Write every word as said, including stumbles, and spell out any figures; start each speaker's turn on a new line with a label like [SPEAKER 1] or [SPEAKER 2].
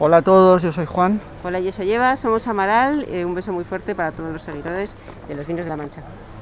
[SPEAKER 1] Hola a todos, yo soy Juan.
[SPEAKER 2] Hola, yo soy Eva, somos Amaral, eh, un beso muy fuerte para todos los seguidores de los vinos de la Mancha.